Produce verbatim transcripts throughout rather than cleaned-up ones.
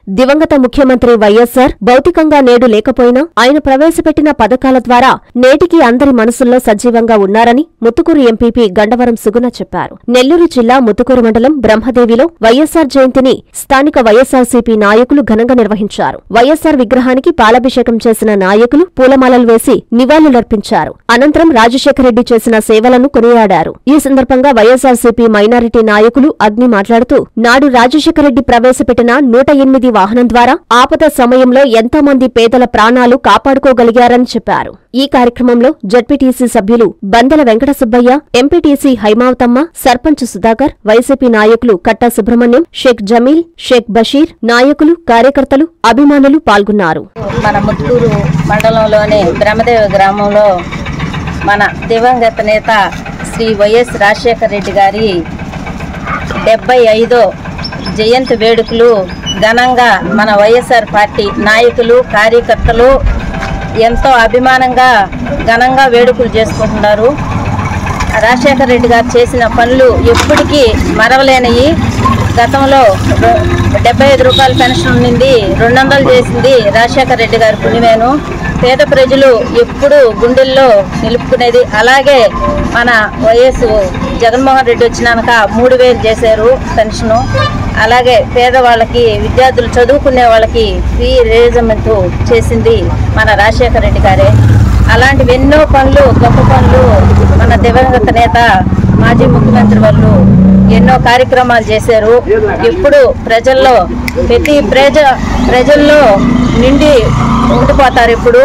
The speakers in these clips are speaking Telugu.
దివంగత ముఖ్యమంత్రి వైఎస్సార్ భౌతికంగా నేడు లేకపోయినా ఆయన ప్రవేశపెట్టిన పథకాల ద్వారా నేటికి అందరి మనసుల్లో సజీవంగా ఉన్నారని ముత్తుకూరు ఎంపీపీ గండవరం సుగుణ చెప్పారు. నెల్లూరు జిల్లా ముత్తుకూరు మండలం బ్రహ్మదేవిలో వైఎస్సార్ జయంతిని స్థానిక వైఎస్సార్సీపీ నాయకులు ఘనంగా నిర్వహించారు. వైఎస్సార్ విగ్రహానికి పాలాభిషేకం చేసిన నాయకులు పూలమాలలు వేసి నివాళులర్పించారు. అనంతరం రాజశేఖరరెడ్డి చేసిన సేవలను కొనియాడారు. ఈ సందర్భంగా వైఎస్సార్సీపీ మైనారిటీ నాయకులు అగ్ని మాట్లాడుతూ నాడు రాజశేఖరరెడ్డి ప్రవేశపెట్టిన నూట ఎనిమిది వాహనం ద్వారా ఆపద సమయంలో ఎంతో మంది పేదల ప్రాణాలు కాపాడుకోగలిగారని చెప్పారు. ఈ కార్యక్రమంలో జడ్పీటీసీ సభ్యులు బందల వెంకట సుబ్బయ్య, ఎంపీటీసీ హైమావతమ్మ, సర్పంచ్ సుధాకర్, వైసీపీ నాయకులు కట్టా సుబ్రహ్మణ్యం, షేక్ జమీల్, షేక్ బషీర్, నాయకులు, కార్యకర్తలు, అభిమానులు పాల్గొన్నారు. మన ముత్తుకూరు మండలంలోని బ్రహ్మదేవి గ్రామంలో మన దివంగత నేత శ్రీ వైఎస్ రాజశేఖర రెడ్డి గారి డెబ్బై ఐదో జయంతి వేడుకలు ఘనంగా మన వైఎస్ఆర్ పార్టీ నాయకులు, కార్యకర్తలు ఎంతో అభిమానంగా ఘనంగా వేడుకలు చేసుకుంటున్నారు. రాజశేఖర రెడ్డి గారు చేసిన పనులు ఎప్పటికీ మరవలేనివి. గతంలో డెబ్బై ఐదు రూపాయల పెన్షన్ ఉండింది, రెండు వందలు చేసింది రాజశేఖర రెడ్డి గారి పుణ్యమేను. పేద ప్రజలు ఎప్పుడూ గుండెల్లో నిలుపుకునేది. అలాగే మన వైఎస్ జగన్మోహన్ రెడ్డి వచ్చినాక మూడు వేలు చేశారు పెన్షను. అలాగే పేదవాళ్ళకి, విద్యార్థులు చదువుకునే వాళ్ళకి ఫీ రిజర్మెంట్ చేసింది మన రాజశేఖర రెడ్డి గారే. అలాంటివి ఎన్నో పనులు, గొప్ప పనులు మన దివంగత నేత మాజీ ముఖ్యమంత్రి వాళ్ళు ఎన్నో కార్యక్రమాలు చేశారు. ఇప్పుడు ప్రజల్లో ప్రతి ప్రజ ప్రజల్లో నిండి ఉండిపోతారు. ఇప్పుడు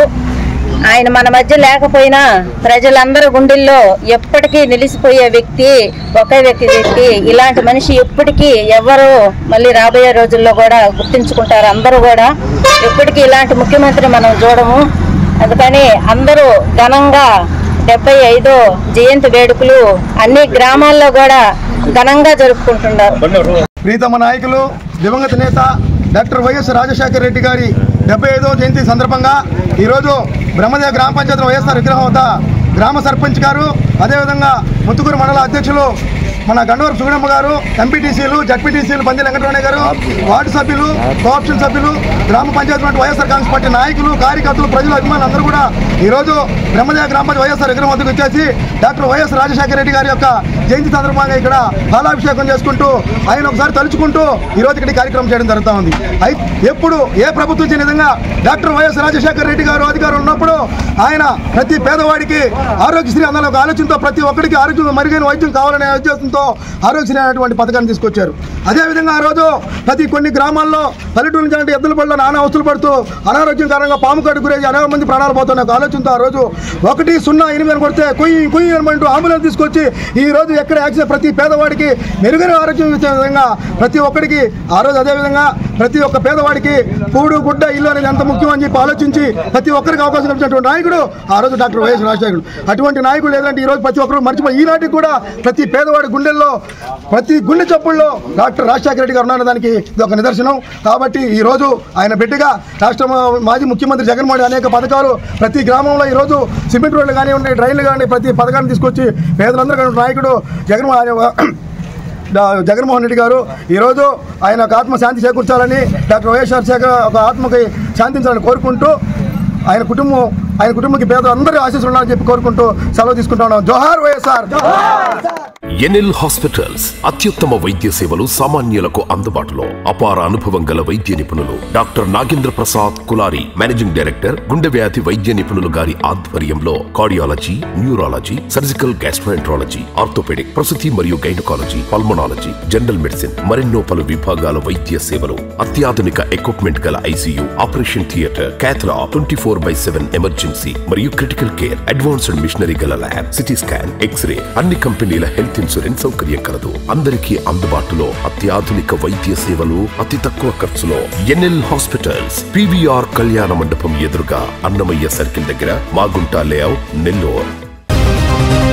ఆయన మన మధ్య లేకపోయినా ప్రజలందరూ గుండెల్లో ఎప్పటికీ నిలిచిపోయే వ్యక్తి, ఒకే వ్యక్తి వ్యక్తి ఇలాంటి మనిషి ఎప్పటికీ ఎవరు మళ్ళీ రాబోయే రోజుల్లో కూడా గుర్తించుకుంటారు. అందరూ కూడా ఎప్పటికీ ఇలాంటి ముఖ్యమంత్రి మనం చూడము. అందుకని అందరూ ఘనంగా డెబ్బై ఐదో జయంతి వేడుకలు అన్ని గ్రామాల్లో కూడా ఘనంగా జరుపుకుంటున్నారు. ప్రీతమ నాయకులు దివంగత నేత డాక్టర్ వైఎస్ రాజశేఖర రెడ్డి గారి డెబ్బై ఐదో జయంతి సందర్భంగా ఈరోజు బ్రహ్మదేవి గ్రామ పంచాయతీ వైఎస్ఆర్ విగ్రహం వద్ద గ్రామ సర్పంచ్ గారు, అదేవిధంగా ముత్తుకూరు మండల అధ్యక్షులు మన గండవరం సుగుణమ్మ గారు, ఎంపీటీసీలు, జడ్పీటీసీలు బందెల వెంకటరమణ గారు, వార్డు సభ్యులు, కోఆప్షన్ సభ్యులు, గ్రామ పంచాయతీ వైఎస్ఆర్ కాంగ్రెస్ పార్టీ నాయకులు, కార్యకర్తలు, ప్రజలు, అభిమానులు అందరూ కూడా ఈరోజు బ్రహ్మదేవి గ్రామ పంచాయతీ వైఎస్ఆర్ విగ్రహం వద్దకు వచ్చేసి డాక్టర్ వైఎస్ రాజశేఖర రెడ్డి గారి యొక్క జయంతి సందర్భంగా ఇక్కడ పాలాభిషేకం చేసుకుంటూ ఆయన ఒకసారి తలుచుకుంటూ ఈరోజు ఇక్కడ కార్యక్రమం చేయడం జరుగుతూ ఉంది. అయితే ఎప్పుడు ఏ ప్రభుత్వం చేయని విధంగా డాక్టర్ వైఎస్ రాజశేఖర రెడ్డి గారు అధికారం ఉన్నప్పుడు ఆయన ప్రతి పేదవాడికి ఆరోగ్యశ్రీ అందాల ఒక ఆలోచనతో ప్రతి ఒక్కరికి ఆరోగ్యం మెరుగైన వైద్యం కావాలనే ఉద్దేశంతో ఆరోగ్యశ్రీ అనేటువంటి పథకాన్ని తీసుకొచ్చారు. అదేవిధంగా ఆ రోజు ప్రతి కొన్ని గ్రామాల్లో పల్లెటూరు నుంచి ఎద్దుల పళ్ళు నానా అవస్థలు పడుతూ అనారోగ్యం కారణంగా పాము కాటు గురై అనేక మంది ప్రాణాలు పోతున్న ఒక ఆలోచనతో ఆ రోజు ఒకటి సున్నా ఎనిమిది కొడితే కొయ్యి కొయ్యి ఎనమంటూ అంబులెన్స్ తీసుకొచ్చి ఈ రోజు ఎక్కడ యాక్సిడెంట్ ప్రతి పేదవాడికి మెరుగైన ఆరోగ్యం ఇచ్చే విధంగా ప్రతి ఒక్కరికి ఆ రోజు అదేవిధంగా ప్రతి ఒక్క పేదవాడికి కూడు గుడ్డ ఇల్లు అనేది ఎంత ముఖ్యం అని చెప్పి ఆలోచించి ప్రతి ఒక్కరికి అవకాశం ఇచ్చినటువంటి నాయకుడు ఆ రోజు డాక్టర్ వైఎస్ రాజశేఖరుడు. అటువంటి నాయకుడు లేదంటే ఈ రోజు ప్రతి ఒక్కరు మర్చిపోయి ఈనాటికి కూడా ప్రతి పేదవాడి గుండెల్లో, ప్రతి గుండె చప్పుల్లో డాక్టర్ రాజశేఖర రెడ్డి గారు ఉన్న దానికి ఇది ఒక నిదర్శనం. కాబట్టి ఈ రోజు ఆయన బిడ్డగా రాష్ట్ర మాజీ ముఖ్యమంత్రి జగన్మోహన్ అనేక పథకాలు ప్రతి గ్రామంలో ఈ రోజు సిమెంట్ రోడ్లు కానీ ఉన్నాయి, డ్రైన్లు కానీ ప్రతి పథకాన్ని తీసుకొచ్చి పేదలందరూ నాయకుడు జగన్మోహన్ జగన్మోహన్ రెడ్డి గారు ఈరోజు ఆయన ఒక ఆత్మ శాంతి చేకూర్చాలని, డాక్టర్ వైఎస్ రాజశేఖర ఒక ఆత్మకి శాంతించాలని కోరుకుంటూ ఆయన కుటుంబం ఆయన కుటుంబానికి పేద అందరూ ఆశీస్సులు ఉండాలని చెప్పి కోరుకుంటూ సెలవు తీసుకుంటా ఉన్నాం. జోహార్ వైఎస్ఆర్. ఎన్ఎల్ హాస్పిటల్స్ అత్యుత్తమ వైద్య సేవలు సామాన్యులకు అందుబాటులో. అపార అనుభవం గల వైద్య నిపుణులు doctor Nagendra Prasad Kulari, managing director, గుండె వ్యాధి వైద్య నిపుణులు గారి ఆధ్వర్యంలో cardiology, neurology, surgical gastroenterology, orthopaedic, ప్రసూతి మరియు గైనకాలజీ, పల్మనాలజీ, జనరల్ మెడిసిన్ మరెన్నో పలు విభాగాల వైద్య సేవలు. అత్యాధునిక ఎక్విప్మెంట్ గల ICU, operation theatre, cath lab, twenty four by seven emergency మరియు క్రిటికల్ కేర్, అడ్వాన్స్డ్ మిషనరీ గల ల్యాబ్, సిటీ స్కాన్, ఎక్స్రే, అన్ని కంపెనీల హెల్త్ ఇన్సూరెన్స్ సౌకర్యం కలదు. అందరికీ అందుబాటులో అత్యాధునిక వైద్య సేవలు అతి తక్కువ ఖర్చులో. ఎన్ఎల్ హాస్పిటల్స్, పీవీఆర్ కళ్యాణ మండపం ఎదురుగా, అన్నమయ్య సర్కిల్ దగ్గర, మాగుంట లేఅవుట్, నెల్లూరు.